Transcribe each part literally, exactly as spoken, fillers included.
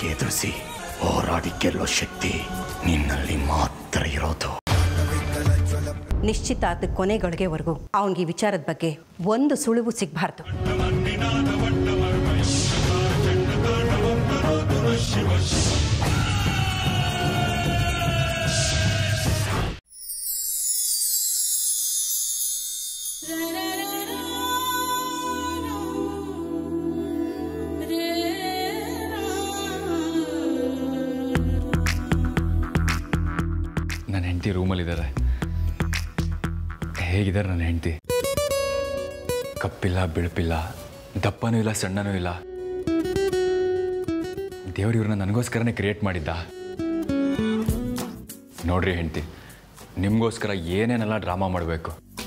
ಧೈರ್ಯವಾಗಿ ಎದುರಿಸಿ ಹೋರಾಡಿ ಗೆಲ್ಲೋ ಶಕ್ತಿ ನಿನ್ನಲ್ಲಿ ಮಾತ್ರ ಇರೋದು. ನಿಶ್ಚಿತಾರ್ಥ ಕೊನೆಗಳಿಗೆವರೆಗೂ ಅವನಿಗೆ ವಿಚಾರದ ಬಗ್ಗೆ ಒಂದು ಸುಳಿವು ಸಿಗಬಾರ್ದು. ನನ್ನ ಹೆಂಡತಿ ರೂಮಲ್ಲಿದ್ದಾರೆ. ಹೇಗಿದ್ದಾರೆ ನನ್ನ ಹೆಂಡತಿ? ಕಪ್ಪಿಲ್ಲ, ಬಿಳುಪಿಲ್ಲ, ದಪ್ಪನೂ ಇಲ್ಲ, ಸಣ್ಣನೂ ಇಲ್ಲ. ದೇವ್ರು ಇವ್ರನ್ನ ನನಗೋಸ್ಕರನೇ ಕ್ರಿಯೇಟ್ ಮಾಡಿದ್ದ. ನೋಡ್ರಿ ಹೆಂಡತಿ, ನಿಮಗೋಸ್ಕರ ಏನೇನೆಲ್ಲ ಡ್ರಾಮಾ ಮಾಡಬೇಕು.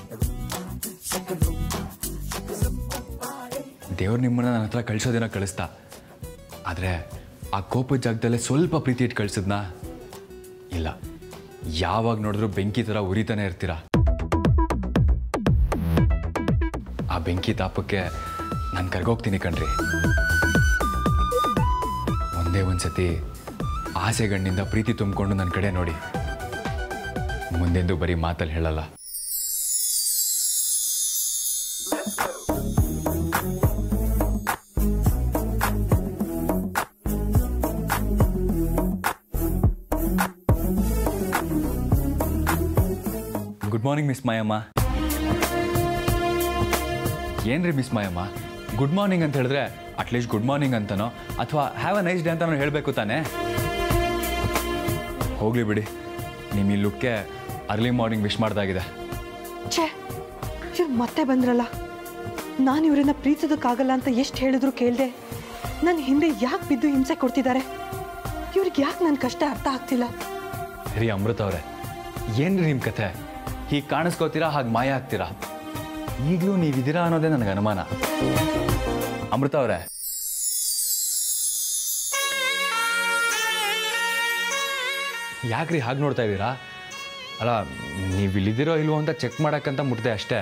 ದೇವ್ರು ನಿಮ್ಮನ್ನ ನನ್ನ ಹತ್ರ ಕಳಿಸೋದಿನ ಕಳಿಸ್ತಾ, ಆದರೆ ಆ ಕೋಪದ ಜಾಗದಲ್ಲೇ ಸ್ವಲ್ಪ ಪ್ರೀತಿ ಇಟ್ಟು ಕಳಿಸಿದ್ನಾ? ಇಲ್ಲ, ಯಾವಾಗ ನೋಡಿದ್ರು ಬೆಂಕಿ ಥರ ಉರಿತಾನೆ ಇರ್ತೀರ. ಆ ಬೆಂಕಿ ತಾಪಕ್ಕೆ ನಾನು ಕರ್ಗೋಗ್ತೀನಿ ಕಣ್ರಿ. ಒಂದೇ ಒಂದ್ಸತಿ ಆಸೆಗಣ್ಣಿಂದ ಪ್ರೀತಿ ತುಂಬಿಕೊಂಡು ನನ್ನ ಕಡೆ ನೋಡಿ. ಮುಂದೆಂದು ಬರೀ ಮಾತಲ್ಲಿ ಹೇಳಲ್ಲ. Good morning miss Mayamma. ಏನ್ರಿ ಮಿಸ್ ಮಾಯಮ್ಮ, ಗುಡ್ ಮಾರ್ನಿಂಗ್ ಅಂತ ಹೇಳಿದ್ರೆ ಅಟ್ಲೀಸ್ಟ್ ಗುಡ್ ಮಾರ್ನಿಂಗ್ ಅಂತನೋ ಅಥವಾ ಹ್ಯಾವ್ ಅ ನೈಸ್ ಡೇ ಅಂತ ಹೇಳಬೇಕು ತಾನೆ. ಹೋಗ್ಲಿ ಬಿಡಿ, ನಿಮ್ಮ ಈ ಲುಕ್ಕೆ ಅರ್ಲಿ ಮಾರ್ನಿಂಗ್ ವಿಶ್ ಮಾಡ್ದಾಗಿದೆ. ಛೇ, ಇವ್ರು ಮತ್ತೆ ಬಂದ್ರಲ್ಲ. ನಾನು ಇವರನ್ನ ಪ್ರೀತಿಸೋದಕ್ಕಾಗಲ್ಲ ಅಂತ ಎಷ್ಟು ಹೇಳಿದ್ರು ಕೇಳಿದೆ. ನನ್ನ ಹಿಂದೆ ಯಾಕೆ ಬಿದ್ದು ಹಿಂಸೆ ಕೊಡ್ತಿದ್ದಾರೆ? ಇವ್ರಿಗೆ ಯಾಕೆ ನನ್ನ ಕಷ್ಟ ಅರ್ಥ ಆಗ್ತಿಲ್ಲ? ರೀ ಅಮೃತ ಅವರೇ, ಏನ್ರಿ ನಿಮ್ಮ ಕಥೆ? ಹೀಗೆ ಕಾಣಿಸ್ಕೋತೀರಾ, ಹಾಗೆ ಮಾಯ ಆಗ್ತೀರಾ. ಈಗಲೂ ನೀವಿದ್ದೀರಾ ಅನ್ನೋದೇ ನನಗೆ ಅನುಮಾನ. ಅಮೃತ ಅವರೇ, ಯಾಕ್ರಿ ಹಾಗೆ ನೋಡ್ತಾ ಇದ್ದೀರಾ? ಅಲ್ಲ, ನೀವು ಇಲ್ಲಿದ್ದೀರೋ ಇಲ್ವೋ ಅಂತ ಚೆಕ್ ಮಾಡೋಕ್ಕಂತ ಮುಟ್ದೆ ಅಷ್ಟೇ.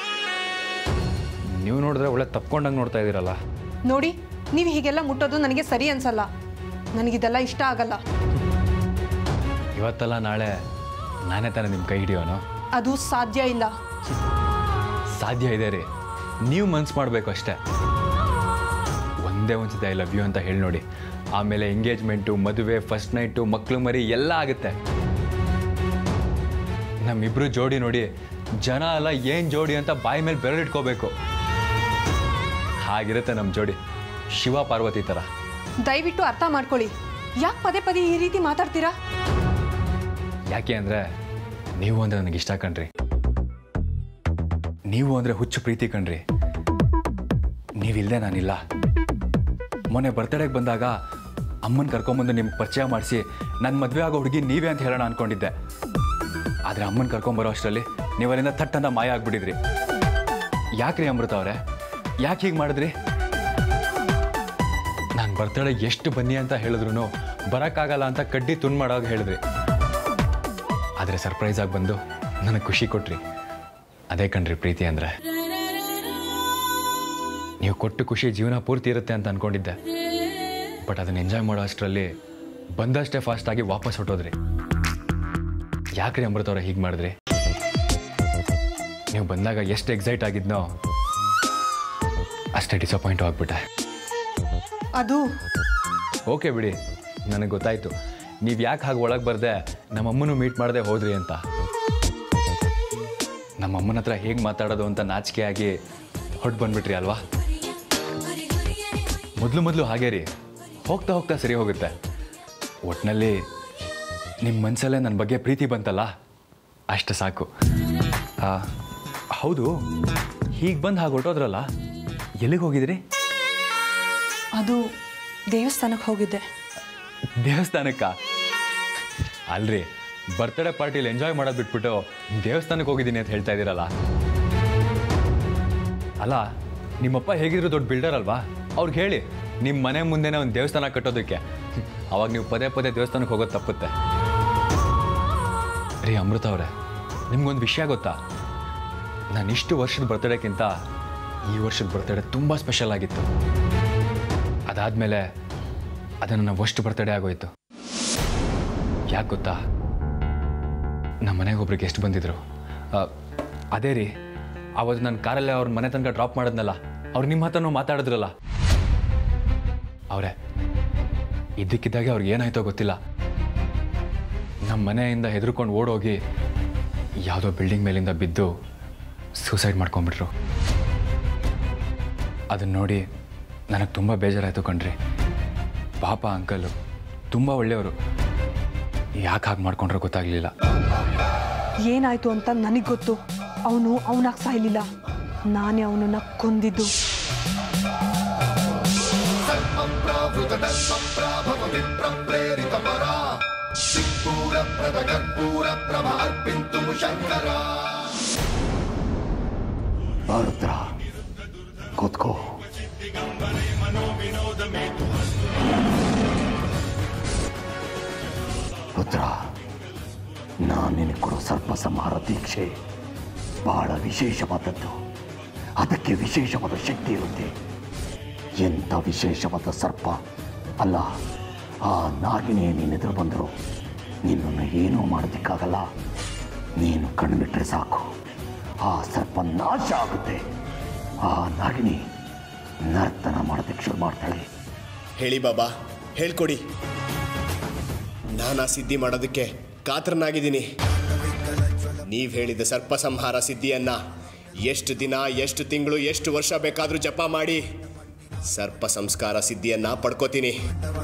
ನೀವು ನೋಡಿದ್ರೆ ಒಳ್ಳೆ ತಪ್ಕೊಂಡಂಗೆ ನೋಡ್ತಾ ಇದ್ದೀರಲ್ಲ. ನೋಡಿ, ನೀವು ಹೀಗೆಲ್ಲ ಮುಟ್ಟೋದು ನನಗೆ ಸರಿ ಅನ್ಸಲ್ಲ. ನನಗಿದೆಲ್ಲ ಇಷ್ಟ ಆಗಲ್ಲ. ಇವತ್ತಲ್ಲ ನಾಳೆ ನಾನೇ ತಾನೇ ನಿಮ್ಮ ಕೈ ಹಿಡಿಯೋನು? ಅದು ಸಾಧ್ಯ ಇಲ್ಲ. ಸಾಧ್ಯ ಇದೆ ರೀ, ನೀವು ಮನ್ಸು ಮಾಡಬೇಕು ಅಷ್ಟೇ. ಒಂದೇ ಒಂದ್ಸತಿ ಐ ಲವ್ ಯು ಅಂತ ಹೇಳಿ ನೋಡಿ, ಆಮೇಲೆ ಎಂಗೇಜ್ಮೆಂಟು, ಮದುವೆ, ಫಸ್ಟ್ ನೈಟು, ಮಕ್ಕಳು ಮರಿ ಎಲ್ಲ ಆಗುತ್ತೆ. ನಮ್ಮಿಬ್ರು ಜೋಡಿ ನೋಡಿ ಜನ ಎಲ್ಲ ಏನು ಜೋಡಿ ಅಂತ ಬಾಯಿ ಮೇಲೆ ಬೆರಳಿಟ್ಕೋಬೇಕು. ಹಾಗಿರುತ್ತೆ ನಮ್ಮ ಜೋಡಿ, ಶಿವ ಪಾರ್ವತಿ ಥರ. ದಯವಿಟ್ಟು ಅರ್ಥ ಮಾಡ್ಕೊಳ್ಳಿ. ಯಾಕೆ ಪದೇ ಪದೇ ಈ ರೀತಿ ಮಾತಾಡ್ತೀರಾ? ಯಾಕೆ ಅಂದರೆ ನೀವು ಅಂದರೆ ನನಗೆ ಇಷ್ಟ ಕಣ್ರಿ. ನೀವು ಅಂದರೆ ಹುಚ್ಚು ಪ್ರೀತಿ ಕಣ್ರಿ. ನೀವಿಲ್ಲದೆ ನಾನಿಲ್ಲ. ಮೊನ್ನೆ ಬರ್ತಡೇಗೆ ಬಂದಾಗ ಅಮ್ಮನ ಕರ್ಕೊಂಬಂದು ನಿಮ್ಗೆ ಪರಿಚಯ ಮಾಡಿಸಿ ನನ್ನ ಮದುವೆ ಆಗೋ ಹುಡುಗಿ ನೀವೇ ಅಂತ ಹೇಳೋಣ ಅಂದ್ಕೊಂಡಿದ್ದೆ. ಆದರೆ ಅಮ್ಮನ ಕರ್ಕೊಂಬರೋ ಅಷ್ಟರಲ್ಲಿ ನೀವಲ್ಲಿಂದ ಥಟ್ಟಂತ ಮಾಯ ಆಗ್ಬಿಟ್ಟಿದ್ರಿ. ಯಾಕ್ರಿ ಅಮೃತ ಅವರೇ, ಯಾಕೆ ಹೀಗೆ ಮಾಡಿದ್ರಿ? ನಾನು ಬರ್ತಡೇ ಎಷ್ಟು ಬನ್ನಿ ಅಂತ ಹೇಳಿದ್ರು ಬರೋಕ್ಕಾಗಲ್ಲ ಅಂತ ಕಡ್ಡಿ ತುಂಡು ಮಾಡೋವಾಗ ಹೇಳಿದ್ರಿ. ಆದರೆ ಸರ್ಪ್ರೈಸಾಗಿ ಬಂದು ನನಗೆ ಖುಷಿ ಕೊಟ್ರಿ. ಅದೇ ಕಣ್ರಿ ಪ್ರೀತಿ ಅಂದರೆ. ನೀವು ಕೊಟ್ಟು ಖುಷಿ ಜೀವನ ಪೂರ್ತಿ ಇರುತ್ತೆ ಅಂತ ಅಂದ್ಕೊಂಡಿದ್ದೆ. ಬಟ್ ಅದನ್ನು ಎಂಜಾಯ್ ಮಾಡೋ ಅಷ್ಟರಲ್ಲಿ ಬಂದಷ್ಟೇ ಫಾಸ್ಟಾಗಿ ವಾಪಸ್ ಹೊಟ್ಟೋದ್ರಿ. ಯಾಕ್ರಿ ಅಮೃತ ಅವರೇ ಹೀಗೆ ಮಾಡಿದ್ರಿ? ನೀವು ಬಂದಾಗ ಎಷ್ಟು ಎಕ್ಸೈಟ್ ಆಗಿದ್ನೋ ಅಷ್ಟೇ ಡಿಸಪಾಯಿಂಟ್ ಆಗಿಬಿಟ್ಟೆ. ಅದು ಓಕೆ ಬಿಡಿ, ನನಗೆ ಗೊತ್ತಾಯಿತು ನೀವು ಯಾಕೆ ಹಾಗೆ ಒಳಗೆ ಬರ್ದೆ ನಮ್ಮಮ್ಮನೂ ಮೀಟ್ ಮಾಡದೆ ಹೋದ್ರಿ ಅಂತ. ನಮ್ಮಮ್ಮನ ಹತ್ರ ಹೇಗೆ ಮಾತಾಡೋದು ಅಂತ ನಾಚಿಕೆ ಆಗಿ ಹೊಟ್ಟು ಬಂದ್ಬಿಟ್ರಿ ಅಲ್ವಾ? ಮೊದಲು ಮೊದಲು ಹಾಗೇ ರೀ, ಹೋಗ್ತಾ ಹೋಗ್ತಾ ಸರಿ ಹೋಗುತ್ತೆ. ಒಟ್ಟಿನಲ್ಲಿ ನಿಮ್ಮ ಮನಸ್ಸಲ್ಲೇ ನನ್ನ ಬಗ್ಗೆ ಪ್ರೀತಿ ಬಂತಲ್ಲ, ಅಷ್ಟು ಸಾಕು. ಹೌದು, ಹೀಗೆ ಬಂದು ಹಾಗೆ ಹೊರಟೋದ್ರಲ್ಲ, ಎಲ್ಲಿಗೆ ಹೋಗಿದ್ರಿ? ಅದು ದೇವಸ್ಥಾನಕ್ಕೆ ಹೋಗಿದ್ದೆ. ದೇವಸ್ಥಾನಕ್ಕ? ಅಲ್ರಿ, ಬರ್ತ್ಡೇ ಪಾರ್ಟಿಲಿ ಎಂಜಾಯ್ ಮಾಡೋದು ಬಿಟ್ಬಿಟ್ಟು ದೇವಸ್ಥಾನಕ್ಕೆ ಹೋಗಿದ್ದೀನಿ ಅಂತ ಹೇಳ್ತಾ ಇದ್ದೀರಲ್ಲ. ಅಲ್ಲ, ನಿಮ್ಮಪ್ಪ ಹೇಗಿದ್ರು ದೊಡ್ಡ ಬಿಲ್ಡರ್ ಅಲ್ವಾ? ಅವ್ರಿಗೆ ಹೇಳಿ ನಿಮ್ಮ ಮನೆ ಮುಂದೆನೇ ಒಂದು ದೇವಸ್ಥಾನ ಕಟ್ಟೋದಕ್ಕೆ. ಅವಾಗ ನೀವು ಪದೇ ಪದೇ ದೇವಸ್ಥಾನಕ್ಕೆ ಹೋಗೋದು ತಪ್ಪುತ್ತೆ. ರೀ ಅಮೃತ ಅವರೇ, ನಿಮ್ಗೊಂದು ವಿಷಯ ಗೊತ್ತಾ? ನಾನು ಇಷ್ಟು ವರ್ಷದ ಬರ್ತಡೇಕ್ಕಿಂತ ಈ ವರ್ಷದ ಬರ್ತಡೇ ತುಂಬ ಸ್ಪೆಷಲ್ ಆಗಿತ್ತು. ಅದಾದಮೇಲೆ ಅದು ನನ್ನ ಫಸ್ಟ್ ಬರ್ತಡೇ ಆಗೋಯ್ತು. ಯಾಕೆ ಗೊತ್ತಾ, ನಮ್ಮ ಮನೆಗೆ ಒಬ್ರು ಗೆಸ್ಟ್ ಬಂದಿದ್ರು. ಅದೇ ರೀ, ಅವತ್ತು ನಾನು ಕಾರಲ್ಲೇ ಅವ್ರ ಮನೆ ತನಕ ಡ್ರಾಪ್ ಮಾಡಿದ್ನಲ್ಲ, ಅವ್ರು ನಿಮ್ಮ ಹತ್ರನೂ ಮಾತಾಡಿದ್ರಲ್ಲ, ಅವರೇ. ಇದ್ದಕ್ಕಿದ್ದಾಗೆ ಅವ್ರಿಗೆ ಏನಾಯ್ತೋ ಗೊತ್ತಿಲ್ಲ, ನಮ್ಮ ಮನೆಯಿಂದ ಹೆದರ್ಕೊಂಡು ಓಡೋಗಿ ಯಾವುದೋ ಬಿಲ್ಡಿಂಗ್ ಮೇಲಿಂದ ಬಿದ್ದು ಸೂಸೈಡ್ ಮಾಡ್ಕೊಂಬಿಟ್ರು. ಅದನ್ನು ನೋಡಿ ನನಗೆ ತುಂಬ ಬೇಜಾರಾಯಿತು ಕಣ್ರಿ. ಪಾಪ ಅಂಕಲು ತುಂಬ ಒಳ್ಳೆಯವರು, ಯಾಕೆ ಹಾಗೆ ಮಾಡ್ಕೊಂಡ್ರೆ ಗೊತ್ತಾಗಲಿಲ್ಲ. ಏನಾಯ್ತು ಅಂತ ನನಗೆ ಗೊತ್ತು. ಅವನು ಅವನಾಗ ಸಾಯ್ಲಿಲ್ಲ, ನಾನೇ ಅವನನ್ನ ಕೊಂದಿದ್ದು. ಭಾರತ ಕೂತ್ಕೋ. ಪುತ್ರ, ನಾನು ನಿನಗೆ ಕೊಡೋ ಸರ್ಪ ಸಂಹಾರ ದೀಕ್ಷೆ ಬಹಳ ವಿಶೇಷವಾದದ್ದು. ಅದಕ್ಕೆ ವಿಶೇಷವಾದ ಶಕ್ತಿ ಇರುತ್ತೆ. ಎಂಥ ವಿಶೇಷವಾದ ಸರ್ಪ ಅಲ್ಲ, ಆ ನಾಗಿನೇ ನೀನೆದುರು ಬಂದರು ನಿನ್ನನ್ನು ಏನೂ ಮಾಡೋದಕ್ಕಾಗಲ್ಲ. ನೀನು ಕಣ್ಬಿಟ್ರೆ ಸಾಕು, ಆ ಸರ್ಪ ನಾಶ ಆಗುತ್ತೆ. ಆ ನಾಗಿನಿ ನರ್ತನ ಮಾಡೋದಕ್ಕೆ ಶುರು ಮಾಡ್ತಾಳೆ. ಹೇಳಿ ಬಾಬಾ, ಹೇಳ್ಕೊಡಿ. ನಾನು ಆ ಸಿದ್ಧಿ ಮಾಡೋದಕ್ಕೆ ಕಾತರನಾಗಿದ್ದೀನಿ. ನೀವು ಹೇಳಿದ ಸರ್ಪ ಸಂಹಾರ ಸಿದ್ಧಿಯನ್ನ ಎಷ್ಟು ದಿನ, ಎಷ್ಟು ತಿಂಗಳು, ಎಷ್ಟು ವರ್ಷ ಬೇಕಾದರೂ ಜಪ ಮಾಡಿ ಸರ್ಪ ಸಂಸ್ಕಾರ ಸಿದ್ಧಿಯನ್ನ ಪಡ್ಕೋತೀನಿ.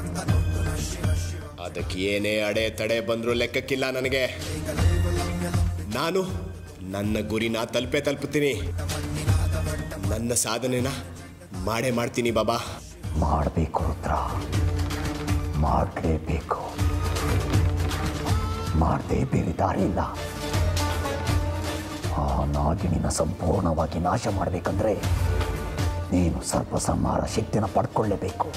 ಅದಕ್ಕೆ ಏನೇ ಅಡೆ ತಡೆ ಬಂದರೂ ಲೆಕ್ಕಕ್ಕಿಲ್ಲ ನನಗೆ. ನಾನು ನನ್ನ ಗುರಿನ ತಲುಪೇ ತಲುಪುತ್ತೀನಿ. ನನ್ನ ಸಾಧನೆನ ಮಾಡೇ ಮಾಡ್ತೀನಿ ಬಾಬಾ. ಮಾಡಬೇಕು ರುದ್ರ, ಮಾಡಲೇಬೇಕು. ಮಾಡದೆ ಬೇರೆ ದಾರಿ ಇಲ್ಲ. ಆ ನಾಗಿಣಿನ ಸಂಪೂರ್ಣವಾಗಿ ನಾಶ ಮಾಡಬೇಕಂದ್ರೆ ನೀನು ಸರ್ಪ ಸಂಹಾರ ಶಕ್ತಿನ ಪಡ್ಕೊಳ್ಳೇಬೇಕು.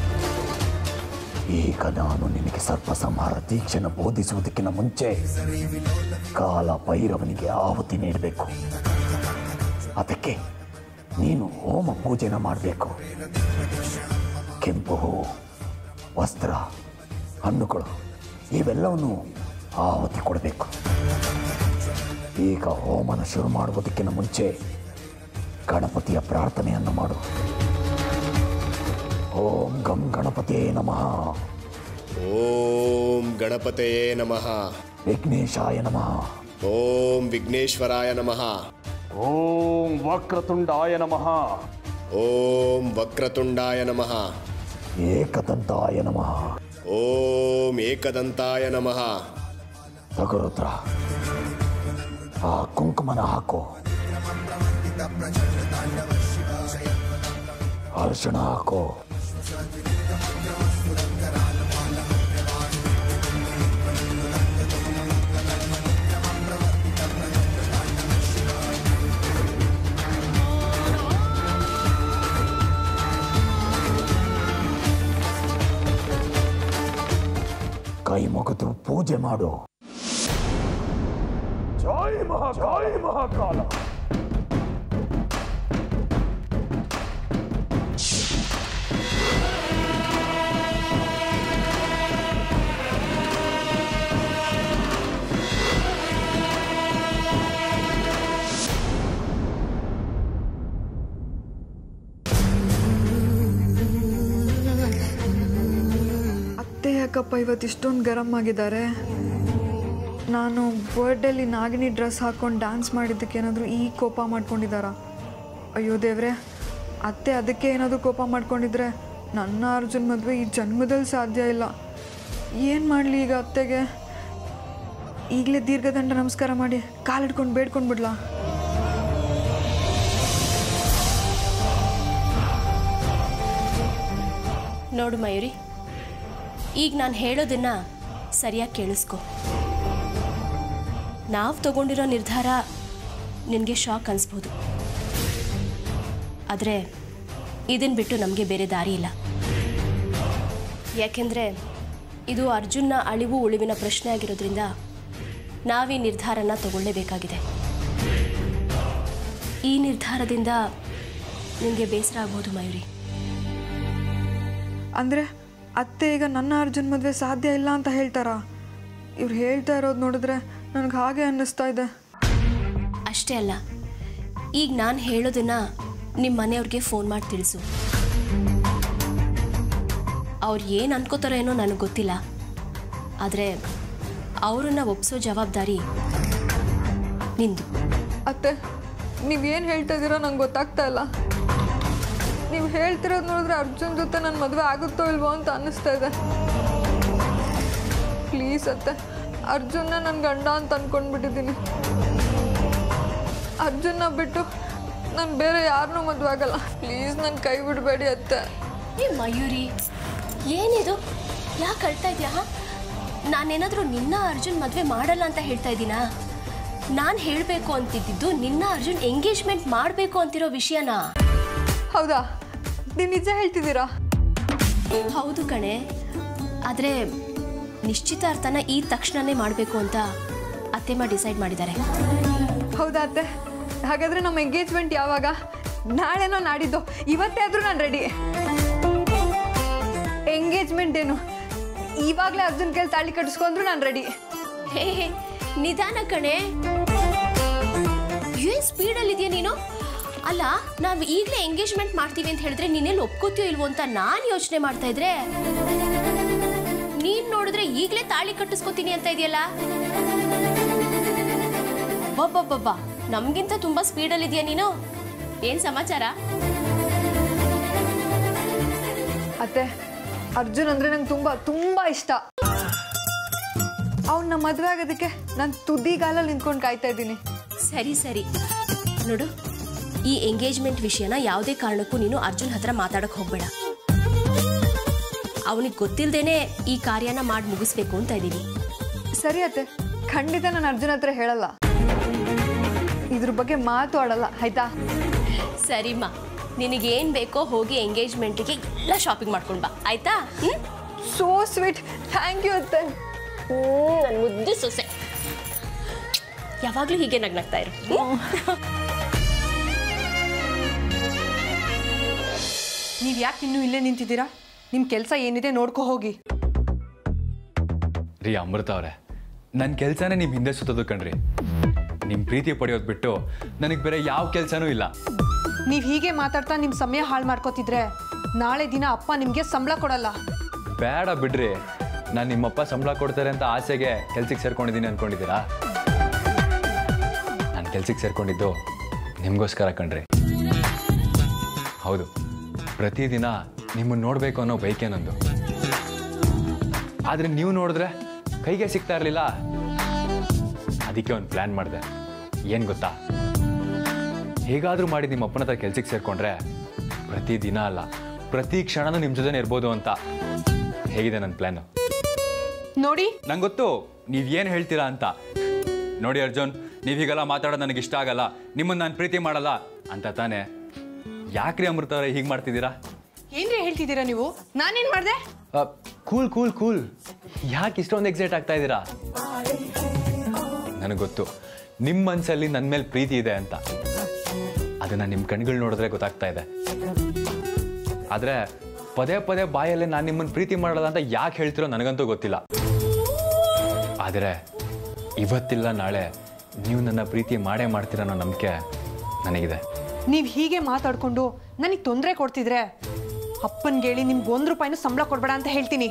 ಈಗ ನಾನು ನಿನಗೆ ಸರ್ಪ ಸಂಹಾರ ದೀಕ್ಷೆನ ಬೋಧಿಸುವುದಕ್ಕಿಂತ ಮುಂಚೆ ಕಾಲ ಭೈರವನಿಗೆ ಆಹುತಿ ನೀಡಬೇಕು. ಅದಕ್ಕೆ ನೀನು ಹೋಮ ಪೂಜೆನ ಮಾಡಬೇಕು. ಕೆಂಪು ಹೂವು, ವಸ್ತ್ರ, ಹಣ್ಣುಗಳು ಇವೆಲ್ಲವನ್ನು ಆಹುತಿ ಕೊಡಬೇಕು. ಈಗ ಹೋಮನ ಶುರು ಮಾಡುವುದಕ್ಕಿಂತ ಮುಂಚೆ ಗಣಪತಿಯ ಪ್ರಾರ್ಥನೆಯನ್ನು ಮಾಡು. ಓಂ ಗಂ ಗಣಪತಿಯೇ ನಮಃ. ಓಂ ಗಣಪತಿಯೇ ನಮಃ. ವಿಘ್ನೇಶಾಯ ನಮಃ. ಓಂ ವಿಘ್ನೇಶ್ವರಾಯ ನಮಃ. ಓಂ ವಕ್ರತುಂಡಾಯ ನಮಃ. ಓಂ ವಕ್ರತುಂಡಾಯ ನಮಃ. ಏಕದಂತಾಯ ನಮಃ. ಓಂ ಏಕದಂತಾಯ ನಮಃ. ತಗುರುದ್ರ, ಆ ಕುಂಕುಮನ ಹಾಕೋ. ಅರಿಶಿಣ ಹಾಕೋ. ಕೈ ಮುಗಿದು ಪೂಜೆ ಮಾಡು. ಜೈ ಮಹಾಕಾಲ, ಮಹಾಕಾಲ. ಅತ್ತೆ ಯಾಕಪ್ಪ ಇವತ್ತು ಇಷ್ಟೊಂದು ಗರಂ ಆಗಿದ್ದಾರೆ? ನಾನು ಬರ್ಡೇಲಿ ನಾಗಿನಿ ಡ್ರೆಸ್ ಹಾಕ್ಕೊಂಡು ಡ್ಯಾನ್ಸ್ ಮಾಡಿದ್ದಕ್ಕೆ ಏನಾದರೂ ಈ ಕೋಪ ಮಾಡ್ಕೊಂಡಿದ್ದಾರಾ? ಅಯ್ಯೋ ದೇವ್ರೆ, ಅತ್ತೆ ಅದಕ್ಕೆ ಏನಾದರೂ ಕೋಪ ಮಾಡ್ಕೊಂಡಿದ್ರೆ ನನ್ನ ಅರ್ಜುನ್ ಮದುವೆ ಈ ಜನ್ಮದಲ್ಲಿ ಸಾಧ್ಯ ಇಲ್ಲ. ಏನು ಮಾಡಲಿ ಈಗ ಅತ್ತೆಗೆ? ಈಗಲೇ ದೀರ್ಘದಂಡ ನಮಸ್ಕಾರ ಮಾಡಿ ಕಾಲಿಡ್ಕೊಂಡು ಬೇಡ್ಕೊಂಡು ಬಿಡ್ಲಾ? ನೋಡು ಮಯೂರಿ, ಈಗ ನಾನು ಹೇಳೋದನ್ನ ಸರಿಯಾಗಿ ಕೇಳಿಸ್ಕೊ. ನಾವು ತಗೊಂಡಿರೋ ನಿರ್ಧಾರ ನಿನಗೆ ಶಾಕ್ ಅನಿಸ್ಬೋದು, ಆದರೆ ಇದನ್ನು ಬಿಟ್ಟು ನಮಗೆ ಬೇರೆ ದಾರಿ ಇಲ್ಲ. ಯಾಕೆಂದರೆ ಇದು ಅರ್ಜುನ್ನ ಅಳಿವು ಉಳಿವಿನ ಪ್ರಶ್ನೆ ಆಗಿರೋದ್ರಿಂದ ನಾವೀ ನಿರ್ಧಾರನ ತಗೊಳ್ಳೇಬೇಕಾಗಿದೆ. ಈ ನಿರ್ಧಾರದಿಂದ ನಿನಗೆ ಬೇಸರ ಆಗ್ಬೋದು ಮಯೂರಿ. ಅಂದರೆ ಅತ್ತೆ ಈಗ ನನ್ನ ಅರ್ಜುನ್ ಮದುವೆ ಸಾಧ್ಯ ಇಲ್ಲ ಅಂತ ಹೇಳ್ತಾರಾ? ಇವ್ರು ಹೇಳ್ತಾ ಇರೋದು ನೋಡಿದ್ರೆ ನನಗೆ ಹಾಗೆ ಅನ್ನಿಸ್ತಾ ಇದೆ. ಅಷ್ಟೇ ಅಲ್ಲ, ಈಗ ನಾನು ಹೇಳೋದನ್ನ ನಿಮ್ಮ ಮನೆಯವ್ರಿಗೆ ಫೋನ್ ಮಾಡಿ ತಿಳಿಸು. ಅವ್ರು ಏನು ಅನ್ಕೋತಾರೋ ಏನೋ ನನಗೆ ಗೊತ್ತಿಲ್ಲ, ಆದರೆ ಅವರನ್ನ ಒಪ್ಸೋ ಜವಾಬ್ದಾರಿ ನಿಂದು. ಅತ್ತೆ, ನೀವೇನು ಹೇಳ್ತಾ ಇದ್ದೀರೋ ನಂಗೆ ಗೊತ್ತಾಗ್ತಾ ಇಲ್ಲ. ನೀವು ಹೇಳ್ತಿರೋದು ನೋಡಿದ್ರೆ ಅರ್ಜುನ್ ಜೊತೆ ನನ್ನ ಮದುವೆ ಆಗುತ್ತೋ ಇಲ್ವೋ ಅಂತ ಅನ್ನಿಸ್ತಾ ಇದೆ. ಪ್ಲೀಸ್ ಅತ್ತೆ, ಅರ್ಜುನ್ನ ನನ್ನ ಗಂಡ ಅಂತ ಅಂದ್ಕೊಂಡ್ಬಿಟ್ಟಿದ್ದೀನಿ. ಅರ್ಜುನ್ನ ಬಿಟ್ಟು ನಾನು ಬೇರೆ ಯಾರನ್ನೂ ಮದುವೆ ಆಗಲ್ಲ. ಪ್ಲೀಸ್ ನನ್ನ ಕೈ ಬಿಡಬೇಡಿ ಅತ್ತೆ. ಏ ಮಯೂರಿ, ಏನಿದು? ಯಾಕೆ ಅಳ್ತಾ ಇದೆಯಾ? ನಾನೇನಾದರೂ ನಿನ್ನ ಅರ್ಜುನ್ ಮದುವೆ ಮಾಡಲ್ಲ ಅಂತ ಹೇಳ್ತಾ ಇದ್ದೀನಾ? ನಾನು ಹೇಳಬೇಕು ಅಂತಿದ್ದು ನಿನ್ನ ಅರ್ಜುನ್ ಎಂಗೇಜ್ಮೆಂಟ್ ಮಾಡಬೇಕು ಅಂತಿರೋ ವಿಷಯನಾ? ಹೌದಾ? ನೀವು ನಿಜ ಹೇಳ್ತಿದ್ದೀರಾ? ಹೌದು ಕಣೆ, ಆದರೆ ನಿಶ್ಚಿತಾರ್ಥನ ಈ ತಕ್ಷಣನೇ ಮಾಡಬೇಕು ಅಂತ ಅತ್ತೆಮ್ಮ ಡಿಸೈಡ್ ಮಾಡಿದ್ದಾರೆ. ಹೌದಾ ಅತ್ತೆ? ಹಾಗಾದರೆ ನಮ್ಮ ಎಂಗೇಜ್ಮೆಂಟ್ ಯಾವಾಗ? ನಾಳೆನೋ ನಾಡಿದ್ದು? ಇವತ್ತೇ ಆದರೂ ನಾನು ರೆಡಿ. ಎಂಗೇಜ್ಮೆಂಟ್ ಏನು? ಇವಾಗಲೇ ಅರ್ಜುನ್ ಕೈಲಿ ತಾಳಿ ಕಟ್ಟಿಸ್ಕೊಂಡ್ರು ನಾನು ರೆಡಿ. ಹೇ ನಿಧಾನ ಕಣೆ, ಏನು ಸ್ಪೀಡಲ್ಲಿದೆಯಾ ನೀನು? ಅಲ್ಲ, ನಾವು ಈಗಲೇ ಎಂಗೇಜ್ಮೆಂಟ್ ಮಾಡ್ತೀವಿ ಅಂತ ಹೇಳಿದ್ರೆ ನೀನೆಲ್ಲಿ ಒಪ್ಕೋತೀಯೋ ಇಲ್ವೋ ಅಂತ ನಾನು ಯೋಚನೆ ಮಾಡ್ತಾ ಇದ್ರೆ, ನೀನು ನೋಡಿದ್ರೆ ಈಗಲೇ ತಾಳಿ ಕಟ್ಟಿಸ್ಕೋತೀನಿ ಅಂತ ಇದೆಯಲ್ಲ. ಬಬ್ಬಬ್ಬಬ್ಬ, ನಮಗಿಂತ ತುಂಬ ಸ್ಪೀಡಲ್ಲಿದೆಯಾ ನೀನು. ಏನು ಸಮಾಚಾರ? ಅತ್ತೆ, ಅರ್ಜುನ್ ಅಂದರೆ ನಂಗೆ ತುಂಬ ತುಂಬ ಇಷ್ಟ. ಅವನ್ನ ಮದುವೆ ಆಗೋದಕ್ಕೆ ನಾನು ತುದಿಗಾಲಲ್ಲಿ ನಿಂತ್ಕೊಂಡು ಕಾಯ್ತಾ ಇದ್ದೀನಿ. ಸರಿ ಸರಿ ನೋಡು, ಈ ಎಂಗೇಜ್ಮೆಂಟ್ ವಿಷಯನ ಯಾವುದೇ ಕಾರಣಕ್ಕೂ ನೀನು ಅರ್ಜುನ್ ಹತ್ರ ಮಾತಾಡಕ್ಕೆ ಹೋಗ್ಬೇಡ. ಅವನಿಗೆ ಗೊತ್ತಿಲ್ಲದೇನೆ ಈ ಕಾರ್ಯನ ಮಾಡಿ ಮುಗಿಸ್ಬೇಕು ಅಂತ ಇದ್ದೀನಿ. ಸರಿ ಅತ್ತೆ, ಖಂಡಿತ ನಾನು ಅರ್ಜುನ್ ಹತ್ರ ಹೇಳಲ್ಲ. ಇದ್ರ ಬಗ್ಗೆ ಮಾತು ಆಡಲ್ಲ, ಆಯ್ತಾ? ಸರಿಮ್ಮ, ನಿನಗೇನು ಬೇಕೋ ಹೋಗಿ ಎಂಗೇಜ್ಮೆಂಟಿಗೆ ಎಲ್ಲ ಶಾಪಿಂಗ್ ಮಾಡ್ಕೊಂಡು ಬಾ, ಆಯ್ತಾ? ಹ್ಞೂ, ಸೋ ಸ್ವೀಟ್, ಥ್ಯಾಂಕ್ ಯು ಅತ್ತೆ. ಹ್ಞೂ, ನನ್ನ ಮುದ್ದು ಸೊಸೆ, ಯಾವಾಗಲೂ ಹೀಗೆ ನಗ್ನಗ್ತಾ ಇರು. ನೀವು ಯಾಕೆ ಇನ್ನೂ ಇಲ್ಲೇ ನಿಂತಿದ್ದೀರಾ? ನಿಮ್ಮ ಕೆಲಸ ಏನಿದೆ ನೋಡ್ಕೊ ಹೋಗಿ. ರೀ ಅಮೃತ ಅವರೇ, ನನ್ನ ಕೆಲಸನೇ ನಿಮ್ಮ ಹಿಂದೆ ಸುತ್ತೋದು ಕಣ್ರಿ. ನಿಮ್ಮ ಪ್ರೀತಿ ಪಡೆಯೋದು ಬಿಟ್ಟು ನನಗೆ ಬೇರೆ ಯಾವ ಕೆಲಸನೂ ಇಲ್ಲ. ನೀವು ಹೀಗೆ ಮಾತಾಡ್ತಾ ನಿಮ್ಮ ಸಮಯ ಹಾಳು ಮಾಡ್ಕೋತಿದ್ರೆ ನಾಳೆ ದಿನ ಅಪ್ಪ ನಿಮಗೆ ಸಂಬಳ ಕೊಡಲ್ಲ. ಬೇಡ ಬಿಡ್ರಿ, ನಾನು ನಿಮ್ಮಪ್ಪ ಸಂಬಳ ಕೊಡ್ತಾರೆ ಅಂತ ಆಸೆಗೆ ಕೆಲ್ಸಕ್ಕೆ ಸೇರ್ಕೊಂಡಿದ್ದೀನಿ ಅಂದ್ಕೊಂಡಿದ್ದೀರಾ? ನಾನು ಕೆಲ್ಸಕ್ಕೆ ಸೇರ್ಕೊಂಡಿದ್ದು ನಿಮಗೋಸ್ಕರ ಕಣ್ರಿ. ಹೌದು, ಪ್ರತಿದಿನ ನಿಮ್ಮನ್ನು ನೋಡಬೇಕು ಅನ್ನೋ ಬೈಕೆ ನಂದು. ಆದರೆ ನೀವು ನೋಡಿದ್ರೆ ಕೈಗೆ ಸಿಗ್ತಾ ಇರಲಿಲ್ಲ. ಅದಕ್ಕೆ ಒಂದು ಪ್ಲ್ಯಾನ್ ಮಾಡಿದೆ. ಏನು ಗೊತ್ತಾ? ಹೇಗಾದರೂ ಮಾಡಿ ನಿಮ್ಮ ಅಪ್ಪನ ಹತ್ರ ಕೆಲ್ಸಕ್ಕೆ ಸೇರಿಕೊಂಡ್ರೆ ಪ್ರತಿದಿನ ಅಲ್ಲ, ಪ್ರತಿ ಕ್ಷಣನೂ ನಿಮ್ಮ ಜೊತೆ ಇರ್ಬೋದು ಅಂತ. ಹೇಗಿದೆ ನನ್ನ ಪ್ಲ್ಯಾನು? ನೋಡಿ, ನಂಗೆ ಗೊತ್ತು ನೀವೇನು ಹೇಳ್ತೀರಾ ಅಂತ. ನೋಡಿ ಅರ್ಜುನ್, ನೀವು ಹೀಗೆಲ್ಲ ಮಾತಾಡೋದು ನನಗೆ ಇಷ್ಟ ಆಗಲ್ಲ, ನಿಮ್ಮನ್ನು ನಾನು ಪ್ರೀತಿ ಮಾಡಲ್ಲ ಅಂತ ತಾನೇ. ಯಾಕ್ರಿ ಅಮೃತ ಅವರೇ ಹೀಗೆ ಮಾಡ್ತಿದ್ದೀರಾ? ಏನ್ರಿ ಹೇಳ್ತಿದ್ದೀರಾ ನೀವು? ನಾನೇನು ಮಾಡಿದೆ? ಕೂಲ್ ಕೂಲ್ ಕೂಲ್ ಯಾಕೆ ಇಷ್ಟೊಂದು ಎಕ್ಸೈಟ್ ಆಗ್ತಾ ಇದ್ದೀರಾ? ನನಗೆ ಗೊತ್ತು ನಿಮ್ಮ ಮನಸ್ಸಲ್ಲಿ ನನ್ನ ಮೇಲೆ ಪ್ರೀತಿ ಇದೆ ಅಂತ. ಅದನ್ನು ನಿಮ್ಮ ಕಣ್ಗಳು ನೋಡಿದ್ರೆ ಗೊತ್ತಾಗ್ತಾ ಇದೆ. ಆದರೆ ಪದೇ ಪದೇ ಬಾಯಲ್ಲೇ ನಾನು ನಿಮ್ಮನ್ನು ಪ್ರೀತಿ ಮಾಡಲ್ಲ ಅಂತ ಯಾಕೆ ಹೇಳ್ತಿರೋ ನನಗಂತೂ ಗೊತ್ತಿಲ್ಲ. ಆದರೆ ಇವತ್ತಿಲ್ಲ ನಾಳೆ ನೀವು ನನ್ನ ಪ್ರೀತಿ ಮಾಡೇ ಮಾಡ್ತೀರ ಅನ್ನೋ ನಂಬಿಕೆ ನನಗಿದೆ. ನೀವು ಹೀಗೆ ಮಾತಾಡ್ಕೊಂಡು ನನಗೆ ತೊಂದರೆ ಕೊಡ್ತಿದ್ರೆ ಅಪ್ಪನಿಗೆ ಹೇಳಿ ನಿಮ್ಗೆ ಒಂದು ರೂಪಾಯಿನೂ ಸಂಬಳ ಕೊಡಬೇಡ ಅಂತ ಹೇಳ್ತೀನಿ.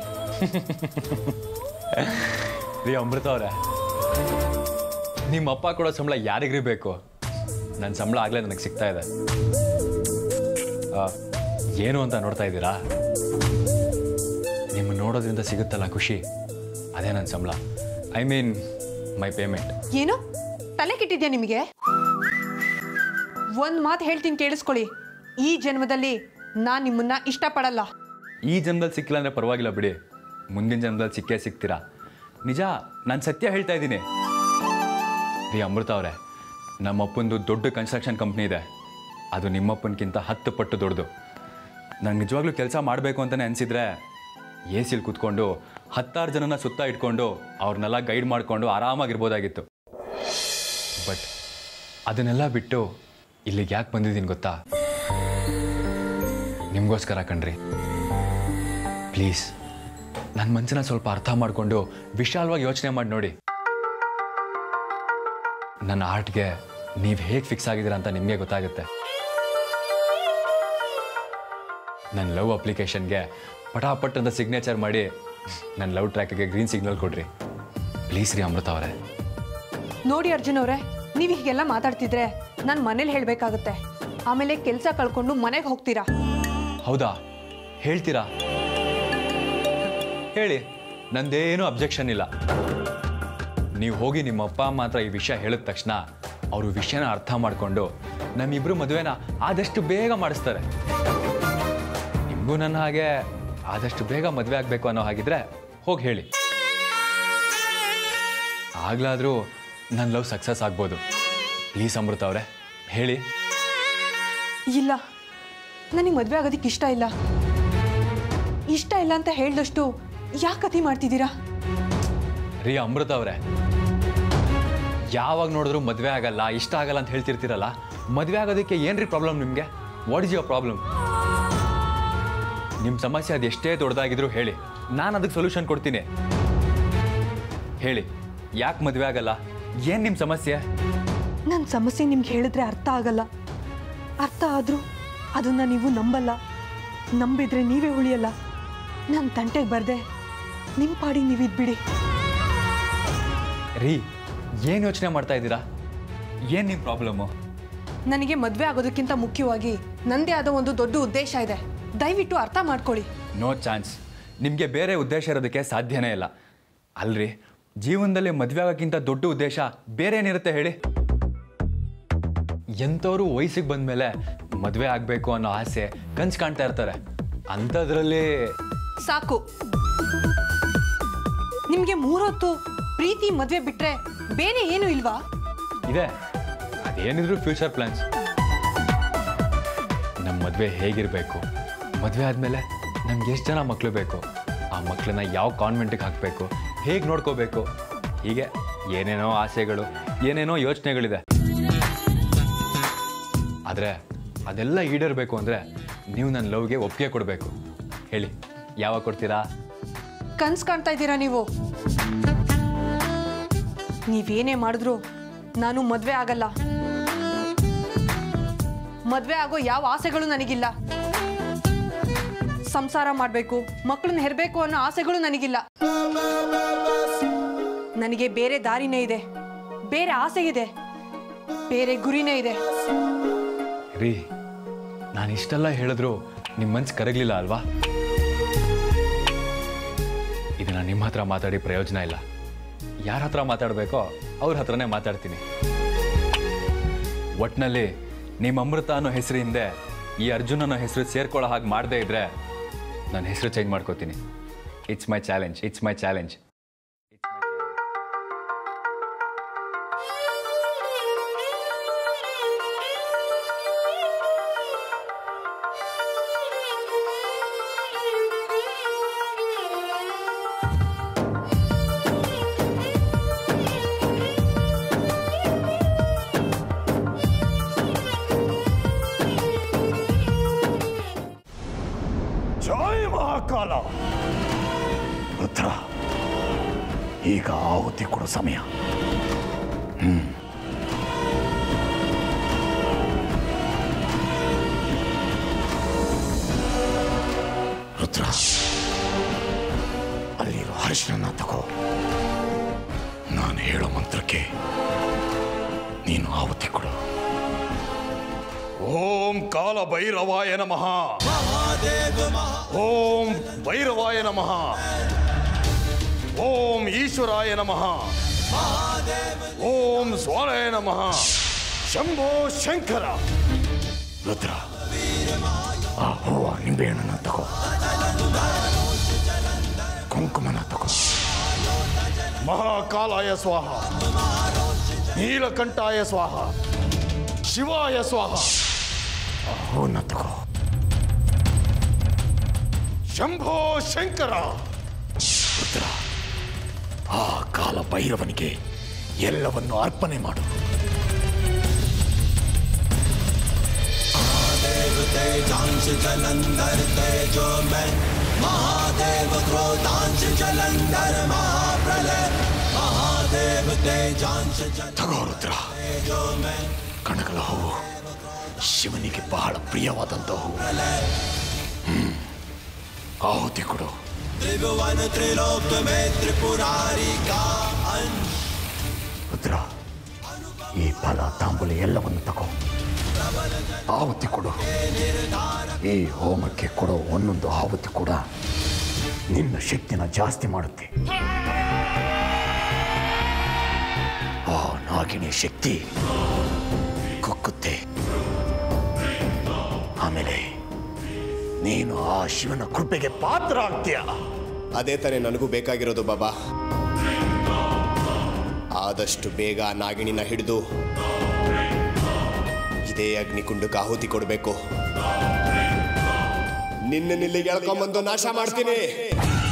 ರೀ ಅಮೃತ ಅವರೇ, ನಿಮ್ಮ ಅಪ್ಪ ಕೊಡೋ ಸಂಬಳ ಯಾರಿಗ್ರಿ ಬೇಕು? ನನ್ನ ಸಂಬಳ ಆಗಲೇ ನನಗೆ ಸಿಗ್ತಾ ಇದೆ. ಏನು ಅಂತ ನೋಡ್ತಾ ಇದ್ದೀರಾ? ನಿಮ್ಮ ನೋಡೋದ್ರಿಂದ ಸಿಗುತ್ತಲ್ಲ ಖುಷಿ, ಅದೇ ನನ್ನ ಸಂಬಳ. I mean my payment. ಏನು ತಲೆ ಕೆಟ್ಟಿದ್ಯಾ ನಿಮಗೆ? ಒಂದು ಮಾತು ಹೇಳ್ತೀನಿ ಕೇಳಿಸ್ಕೊಳ್ಳಿ. ಈ ಜನ್ಮದಲ್ಲಿ ನಾನು ನಿಮ್ಮನ್ನ ಇಷ್ಟಪಡಲ್ಲ. ಈ ಜನ್ಮದಲ್ಲಿ ಸಿಕ್ಕಿಲ್ಲ ಅಂದರೆ ಪರವಾಗಿಲ್ಲ ಬಿಡಿ, ಮುಂದಿನ ಜನ್ಮದಲ್ಲಿ ಸಿಕ್ಕೇ ಸಿಗ್ತೀರಾ. ನಿಜ, ನಾನು ಸತ್ಯ ಹೇಳ್ತಾ ಇದ್ದೀನಿ. ರೀ ಅಮೃತ ಅವರೇ, ನಮ್ಮಪ್ಪಂದು ದೊಡ್ಡ ಕನ್ಸ್ಟ್ರಕ್ಷನ್ ಕಂಪ್ನಿ ಇದೆ. ಅದು ನಿಮ್ಮಪ್ಪನಿಗಿಂತ ಹತ್ತು ಪಟ್ಟು ದೊಡ್ಡದು. ನಾನು ನಿಜವಾಗ್ಲೂ ಕೆಲಸ ಮಾಡಬೇಕು ಅಂತಲೇ ಅನಿಸಿದರೆ ಎ ಸಿಲಿ ಕೂತ್ಕೊಂಡು ಹತ್ತಾರು ಜನನ ಸುತ್ತ ಇಟ್ಕೊಂಡು ಅವ್ರನ್ನೆಲ್ಲ ಗೈಡ್ ಮಾಡಿಕೊಂಡು ಆರಾಮಾಗಿರ್ಬೋದಾಗಿತ್ತು. ಬಟ್ ಅದನ್ನೆಲ್ಲ ಬಿಟ್ಟು ಇಲ್ಲಿಗೆ ಯಾಕೆ ಬಂದಿದ್ದೀನಿ ಗೊತ್ತಾ? ನಿಮಗೋಸ್ಕರ ಕಣ್ರಿ. ಪ್ಲೀಸ್ ನನ್ನ ಮನಸ್ಸನ್ನ ಸ್ವಲ್ಪ ಅರ್ಥ ಮಾಡಿಕೊಂಡು ವಿಶಾಲವಾಗಿ ಯೋಚನೆ ಮಾಡಿ ನೋಡಿ. ನನ್ನ ಆರ್ಟ್ಗೆ ನೀವು ಹೇಗೆ ಫಿಕ್ಸ್ ಆಗಿದ್ದೀರಾ ಅಂತ ನಿಮಗೆ ಗೊತ್ತಾಗುತ್ತೆ. ನನ್ನ ಲವ್ ಅಪ್ಲಿಕೇಶನ್ಗೆ ಪಟಾಪಟ್ ಅಂತ ಸಿಗ್ನೇಚರ್ ಮಾಡಿ ನನ್ನ ಲವ್ ಟ್ರ್ಯಾಕ್ಗೆ ಗ್ರೀನ್ ಸಿಗ್ನಲ್ ಕೊಡ್ರಿ ಪ್ಲೀಸ್ ರೀ ಅಮೃತ ಅವರೇ. ನೋಡಿ ಅರ್ಜುನ್ ಅವರೇ, ನೀವು ಹೀಗೆಲ್ಲ ಮಾತಾಡ್ತಿದ್ರೆ ನಾನು ಮನೇಲಿ ಹೇಳಬೇಕಾಗುತ್ತೆ. ಆಮೇಲೆ ಕೆಲಸ ಕಳ್ಕೊಂಡು ಮನೆಗೆ ಹೋಗ್ತೀರಾ. ಹೌದಾ? ಹೇಳ್ತೀರಾ? ಹೇಳಿ, ನಂದೇನೂ ಅಬ್ಜೆಕ್ಷನ್ ಇಲ್ಲ. ನೀವು ಹೋಗಿ ನಿಮ್ಮ ಅಪ್ಪ ಅಮ್ಮ ಹತ್ರ ಈ ವಿಷಯ ಹೇಳಿದ ತಕ್ಷಣ ಅವರು ವಿಷಯನ ಅರ್ಥ ಮಾಡಿಕೊಂಡು ನಮ್ಮಿಬ್ರು ಮದುವೆನ ಆದಷ್ಟು ಬೇಗ ಮಾಡಿಸ್ತಾರೆ. ನಿಮಗೂ ನನ್ನ ಹಾಗೆ ಆದಷ್ಟು ಬೇಗ ಮದುವೆ ಆಗಬೇಕು ಅನ್ನೋ ಹಾಗಿದ್ರೆ ಹೋಗಿ ಹೇಳಿ. ಆಗ್ಲಾದರೂ ನನ್ನ ಲವ್ ಸಕ್ಸಸ್ ಆಗ್ಬೋದು. ಪ್ಲೀಸ್ ಅಮೃತ ಅವರೇ ಹೇಳಿ. ಇಲ್ಲ, ನನಗೆ ಮದುವೆ ಆಗೋದಕ್ಕೆ ಇಷ್ಟ ಇಲ್ಲ. ಇಷ್ಟ ಇಲ್ಲ ಅಂತ ಹೇಳಿದಷ್ಟು ಯಾಕೆ ಅತಿ ಮಾಡ್ತಿದ್ದೀರಾ? ರೀ ಅಮೃತ ಅವರೇ, ಯಾವಾಗ ನೋಡಿದ್ರು ಮದುವೆ ಆಗಲ್ಲ, ಇಷ್ಟ ಆಗಲ್ಲ ಅಂತ ಹೇಳ್ತಿರ್ತೀರಲ್ಲ, ಮದುವೆ ಆಗೋದಕ್ಕೆ ಏನ್ರಿ ಪ್ರಾಬ್ಲಮ್ ನಿಮಗೆ? What is your problem? ನಿಮ್ಮ ಸಮಸ್ಯೆ ಅದು ಎಷ್ಟೇ ದೊಡ್ಡದಾಗಿದ್ರು ಹೇಳಿ, ನಾನು ಅದಕ್ಕೆ ಸೊಲ್ಯೂಷನ್ ಕೊಡ್ತೀನಿ. ಹೇಳಿ, ಯಾಕೆ ಮದುವೆ ಆಗಲ್ಲ? ಏನು ನಿಮ್ಮ ಸಮಸ್ಯೆ? ನನ್ನ ಸಮಸ್ಯೆ ನಿಮ್ಗೆ ಹೇಳಿದ್ರೆ ಅರ್ಥ ಆಗಲ್ಲ. ಅರ್ಥ ಆದರೂ ಅದನ್ನು ನೀವು ನಂಬಲ್ಲ. ನಂಬಿದ್ರೆ ನೀವೇ ಉಳಿಯಲ್ಲ. ನನ್ನ ತಂಟೆಗೆ ಬರದೆ ನಿಮ್ಮ ಪಾಡಿ ನೀವಿದ್ಬಿಡಿ. ರೀ, ಏನು ಯೋಚನೆ ಮಾಡ್ತಾ ಇದ್ದೀರಾ? ಏನು ನಿಮ್ಮ ಪ್ರಾಬ್ಲಮ್ಮು? ನನಗೆ ಮದುವೆ ಆಗೋದಕ್ಕಿಂತ ಮುಖ್ಯವಾಗಿ ನನ್ನದೇ ಆದ ಒಂದು ದೊಡ್ಡ ಉದ್ದೇಶ ಇದೆ. ದಯವಿಟ್ಟು ಅರ್ಥ ಮಾಡ್ಕೊಳ್ಳಿ. No chance. ನಿಮಗೆ ಬೇರೆ ಉದ್ದೇಶ ಇರೋದಕ್ಕೆ ಸಾಧ್ಯನೇ ಇಲ್ಲ. ಅಲ್ರಿ, ಜೀವನದಲ್ಲಿ ಮದುವೆ ಆಗೋಕ್ಕಿಂತ ದೊಡ್ಡ ಉದ್ದೇಶ ಬೇರೆ ಏನಿರುತ್ತೆ ಹೇಳಿ? ಎಂಥವರು ವಯಸ್ಸಿಗೆ ಬಂದ ಮೇಲೆ ಮದುವೆ ಆಗಬೇಕು ಅನ್ನೋ ಆಸೆ ಕನ್ಸು ಕಾಣ್ತಾ ಇರ್ತಾರೆ. ಅಂಥದ್ರಲ್ಲಿ ಸಾಕು. ನಿಮಗೆ ಮೂರೊತ್ತು ಪ್ರೀತಿ ಮದುವೆ ಬಿಟ್ರೆ ಬೇರೆ ಏನು ಇಲ್ವಾ? ಇದೆ, ಅದೇನಿದ್ರು ಫ್ಯೂಚರ್ ಪ್ಲಾನ್ಸ್. ನಮ್ಮ ಮದುವೆ ಹೇಗಿರಬೇಕು, ಮದುವೆ ಆದಮೇಲೆ ನಮ್ಗೆ ಎಷ್ಟು ಜನ ಮಕ್ಕಳು ಬೇಕು, ಆ ಮಕ್ಕಳನ್ನ ಯಾವ ಕಾನ್ವೆಂಟಿಗೆ ಹಾಕಬೇಕು, ಹೇಗೆ ನೋಡ್ಕೋಬೇಕು, ಹೀಗೆ ಏನೇನೋ ಆಸೆಗಳು, ಏನೇನೋ ಯೋಚನೆಗಳಿದೆ. ಆದರೆ ಅದೆಲ್ಲ ಈಡೇರಬೇಕು ಅಂದರೆ ನೀವು ನನ್ನ ಲವ್ಗೆ ಒಪ್ಪಿಗೆ ಕೊಡಬೇಕು. ಹೇಳಿ, ಯಾವಾಗ ಕೊಡ್ತೀರಾ? ಕನ್ಸು ಕಾಣ್ತಾ ಇದ್ದೀರಾ ನೀವು? ನೀವೇನೇ ಮಾಡಿದ್ರು ನಾನು ಮದುವೆ ಆಗಲ್ಲ. ಮದುವೆ ಆಗೋ ಯಾವ ಆಸೆಗಳು ನನಗಿಲ್ಲ. ಸಂಸಾರ ಮಾಡಬೇಕು, ಮಕ್ಕಳನ್ನ ಹೆರಬೇಕು ಅನ್ನೋ ಆಸೆಗಳು ನನಗಿಲ್ಲ. ನನಗೆ ಬೇರೆ ದಾರಿನೇ ಇದೆ, ಬೇರೆ ಆಸೆ ಇದೆ, ಬೇರೆ ಗುರಿನೇ ಇದೆ. ರೀ, ನಾನು ಇಷ್ಟೆಲ್ಲ ಹೇಳಿದ್ರು ನಿಮ್ಮ ಮನ್ಸು ಕರಗಲಿಲ್ಲ ಅಲ್ವಾ? ಇದನ್ನ ನಿಮ್ಮ ಹತ್ರ ಮಾತಾಡಿ ಪ್ರಯೋಜನ ಇಲ್ಲ. ಯಾರ ಹತ್ರ ಮಾತಾಡಬೇಕೋ ಅವ್ರ ಹತ್ರನೇ ಮಾತಾಡ್ತೀನಿ. ಒಟ್ಟಿನಲ್ಲಿ ನಿಮ್ಮ ಅಮೃತ ಅನ್ನೋ ಹೆಸರು ಹಿಂದೆ ಈ ಅರ್ಜುನ್ ಅನ್ನೋ ಹೆಸರು ಸೇರ್ಕೊಳ್ಳೋ ಹಾಗೆ ಮಾಡದೇ ಇದ್ರೆ ನನ್ನ ಹೆಸರು ಚೇಂಜ್ ಮಾಡ್ಕೋತೀನಿ. It's my challenge, it's my challenge. ಜೈ ಮಹಾಕಾಲ. ರುದ್ರ, ಈಗ ಆಹುತಿ ಕೊಡೋ ಸಮಯ. ಹ್ಮ್ ರುದ್ರ, ಅಲ್ಲಿರೋ ಅರಿಶಿನ ತಗೋ. ನಾನು ಹೇಳೋ ಮಂತ್ರಕ್ಕೆ ನೀನು ಆಹುತಿ ಕೊಡು. ಓಂ ಕಾಲ ಭೈರವಾಯ ನಮಃ. ಓಂ ಭೈರವಾಯ ನಮಃ. ಓಂ ಈಶ್ವರಾಯ ನಮಃ. ಓಂ ಸ್ವಾರಾಯ ನಮಃ. ಶಂಭೋ ಶಂಕರ. ರುದ್ರ, ಆ ಹೂವ ನಿಂಬೆಹಣ್ಣನ್ನ ತಗೋ, ಕುಂಕುಮನ ತಗೋ. ಮಹಾಕಾಲಾಯ ಸ್ವಾಹ, ನೀಲಕಂಠಾಯ ಸ್ವಾಹ, ಶಿವಾಯ ಸ್ವಾಹ. ಆ ಹೂವನ್ನ ತಗೋ. ಶಂಭೋ ಶಂಕರ. ರುದ್ರ, ಆ ಕಾಲ ಭೈರವನಿಗೆ ಎಲ್ಲವನ್ನು ಅರ್ಪಣೆ ಮಾಡು. तेजांश जलंधर तेजो में महादेव क्रोधांश जलंधर महाप्रलय महादेव तेजांश ತಗೋ ರುದ್ರ ಕಣಗಲ ಹೂವು ಶಿವನಿಗೆ ಬಹಳ ಪ್ರಿಯವಾದಂಥ ಹೂವು. ಹ್ಮ್ ಆಹುತಿ ಕೊಡು. त्रिभुवन त्रिलोक में त्रिपुरारी का अंश. ರುದ್ರ ಈ ಫಲ ತಾಂಬೂಲಿ ಎಲ್ಲವನ್ನು ತಗೋ, ಆಹುತಿ ಕೊಡು. ಈ ಹೋಮಕ್ಕೆ ಕೊಡೋ ಒಂದೊಂದು ಆಹುತಿ ಕೂಡ ನಿನ್ನ ಶಕ್ತಿನ ಜಾಸ್ತಿ ಮಾಡುತ್ತೆ. ಆ ನಾಗಿಣಿ ಶಕ್ತಿ ಕುಕ್ಕುತ್ತೆ. ಆಮೇಲೆ ನೀನು ಆ ಶಿವನ ಕೃಪೆಗೆ ಪಾತ್ರ ಆಗ್ತೀಯ. ಅದೇ ತಾನೇ ನನಗೂ ಬೇಕಾಗಿರೋದು ಬಾಬಾ. ಆದಷ್ಟು ಬೇಗ ನಾಗಿಣಿನ ಹಿಡಿದು ಇದೇ ಅಗ್ನಿಕುಂಡಕ್ಕೆ ಆಹುತಿ ಕೊಡಬೇಕು. ನಿನ್ನ ನಿಲ್ಲಿಗೆ ಎಳ್ಕೊಂಬಂದು ನಾಶ ಮಾಡ್ತೀನಿ.